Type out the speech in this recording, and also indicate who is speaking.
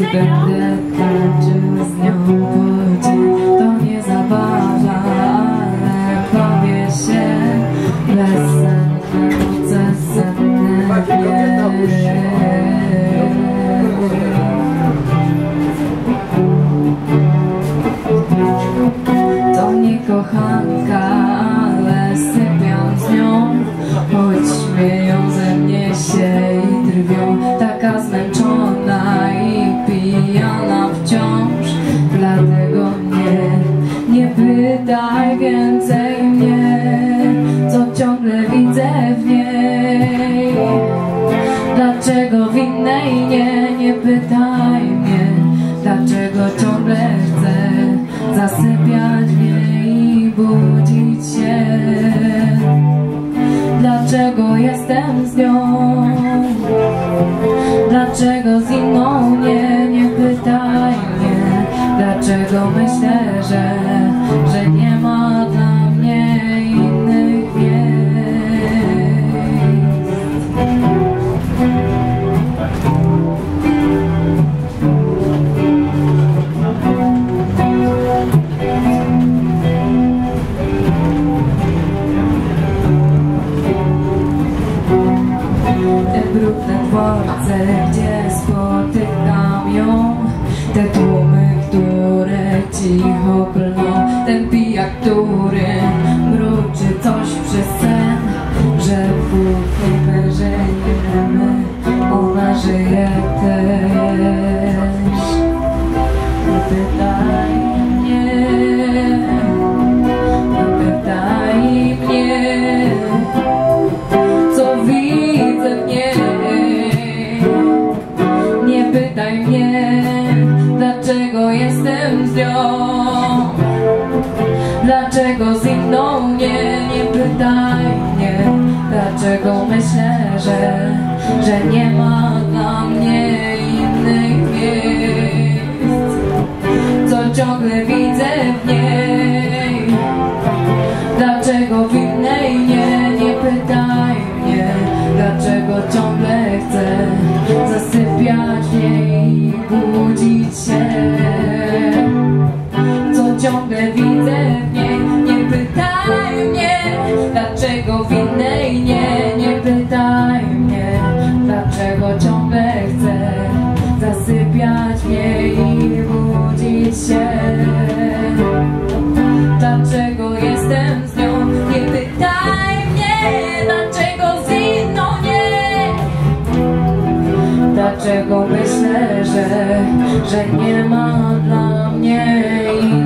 Speaker 1: będę tańczył z nią po dzień. To nie zabawa, ale bawię się bezsenne noce, senne dnie. To nie kochanka, ale sypiam z nią, choć śmieją ze mnie się i drwią. Taka zmęczona i pijana wciąż, dlatego nie pytaj więcej mnie, co ciągle widzę w niej. Dlaczego w innej nie pytaj mnie, dlaczego ciągle chcę zasypiać w niej i budzić się. Dlaczego jestem z nią, dlaczego z inną nie pytaj mnie. Dlaczego myślę, że nie ma dla mnie innych miejsc. Te brudne dworce, gdzie spotykam ją, te tłumy, które cicho klną, ten pijak, który mruczy coś przez sen, że płótniemy, że żyjemy, ona żyje też. Nie pytaj mnie, nie pytaj mnie, co widzę w niej. Nie pytaj mnie, dlaczego jestem z nią, dlaczego z inną nie pytaj mnie. Dlaczego myślę, że nie ma dla mnie innych miejsc, co ciągle widzę w niej. Dlaczego w innej nie pytaj mnie, dlaczego ciągle chcę zasypiać w niej i budzić się. Co ciągle widzę w niej, nie pytaj mnie, dlaczego w innej nie pytaj mnie. Dlaczego ciągle chcę zasypiać w niej i budzić się. Dlaczego jestem z nią, nie pytaj mnie, dlaczego z inną nie. Dlaczego myślę, że nie ma dla mnie